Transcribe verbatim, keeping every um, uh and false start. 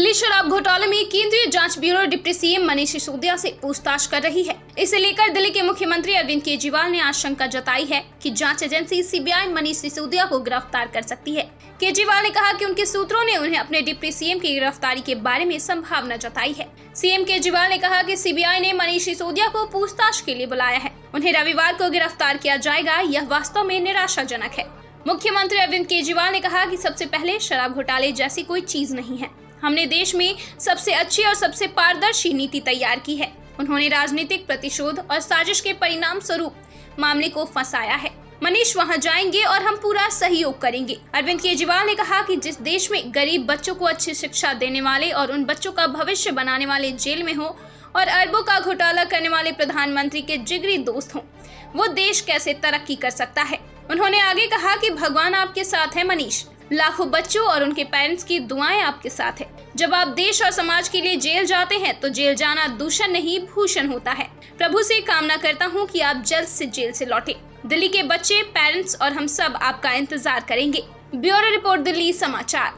दिल्ली शराब घोटाले में केंद्रीय जांच bureau deputy CM Manish Sisodia से पूछताछ कर रही है। इसे लेकर दिल्ली के मुख्यमंत्री अरविंद केजरीवाल ने आशंका जताई है कि जांच एजेंसी सीबीआई मनीष सिसोदिया को गिरफ्तार कर सकती है। केजरीवाल ने कहा कि उनके सूत्रों ने उन्हें अपने डिप्टी सीएम की गिरफ्तारी के बारे में संभावना जताई है। सीएम केजरीवाल ने कहा कि सीबीआई ने मनीष सिसोदिया को पूछताछ के लिए बुलाया है। उन्हें रविवार को गिरफ्तार किया जाएगा, यह वास्तव में निराशाजनक है। मुख्यमंत्री अरविंद केजरीवाल ने कहा कि सबसे पहले शराब घोटाले जैसी कोई चीज नहीं है। हमने देश में सबसे अच्छी और सबसे पारदर्शी नीति तैयार की है। उन्होंने राजनीतिक प्रतिशोध और साजिश के परिणाम स्वरूप मामले को फंसाया है। मनीष वहां जाएंगे और हम पूरा सहयोग करेंगे। अरविंद केजरीवाल ने कहा कि जिस देश में गरीब बच्चों को अच्छी शिक्षा देने वाले और उन बच्चों का भविष्य बनाने वाले जेल में हो और अरबों का घोटाला करने वाले प्रधानमंत्री के जिगरी दोस्त हों, वो देश कैसे तरक्की कर सकता है। उन्होंने आगे कहा कि भगवान आपके साथ है मनीष, लाखों बच्चों और उनके पेरेंट्स की दुआएं आपके साथ है। जब आप देश और समाज के लिए जेल जाते हैं तो जेल जाना दूषण नहीं भूषण होता है। प्रभु से कामना करता हूं कि आप जल्द से जेल से लौटें। दिल्ली के बच्चे, पेरेंट्स और हम सब आपका इंतजार करेंगे। ब्यूरो रिपोर्ट, दिल्ली समाचार।